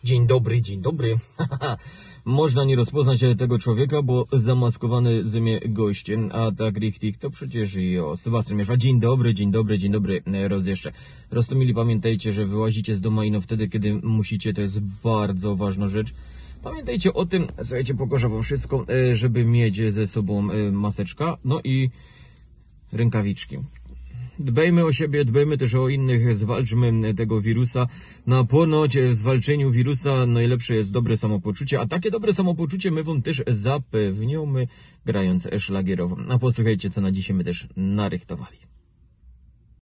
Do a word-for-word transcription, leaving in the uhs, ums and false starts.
Dzień dobry, dzień dobry. Można nie rozpoznać tego człowieka, bo zamaskowany zymie gościem, a tak richtig to przecież jo, Sebastian Mieszwa. Dzień dobry, dzień dobry, dzień dobry, raz jeszcze. Roztomili, pamiętajcie, że wyłazicie z domu ino wtedy, kiedy musicie, to jest bardzo ważna rzecz. Pamiętajcie o tym, słuchajcie, pokażę wam wszystko, żeby mieć ze sobą maseczka, no i rękawiczki. Dbajmy o siebie, dbajmy też o innych, zwalczmy tego wirusa. Na ponoć w zwalczeniu wirusa najlepsze jest dobre samopoczucie, a takie dobre samopoczucie my wam też zapewniamy, grając szlagierowo. A posłuchajcie, co na dzisiaj my też narychtowali.